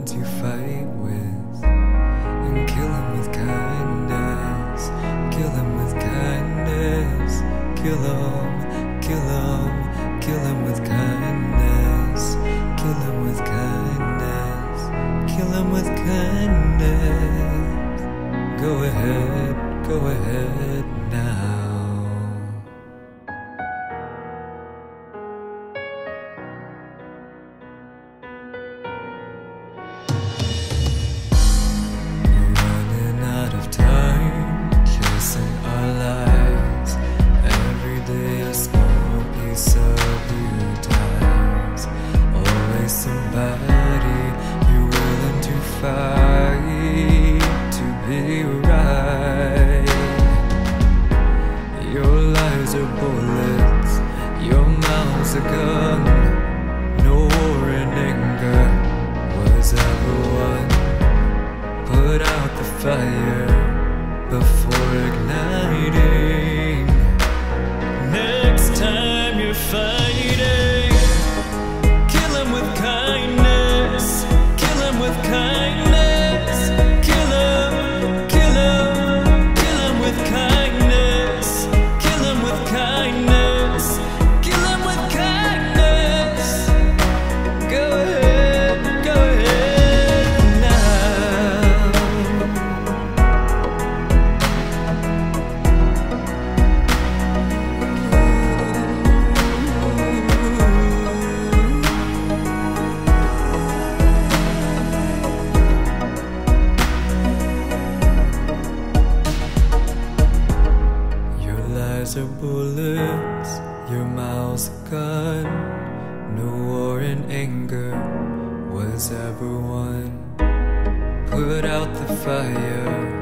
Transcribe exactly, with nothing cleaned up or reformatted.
ones you fight with, and kill them with kindness. Kill them with kindness. Kill them, kill them, kill them with kindness. Kill them with kindness. Kill them with kindness. Go ahead, go ahead now. Somebody you're willing to fight to be right. Your lies are bullets, your mouth's a gun. No war in anger was ever won. Put out the fire before igniting. Next time you're fighting, are bullets, your mouth's a gun. No war in anger was ever won. Put out the fire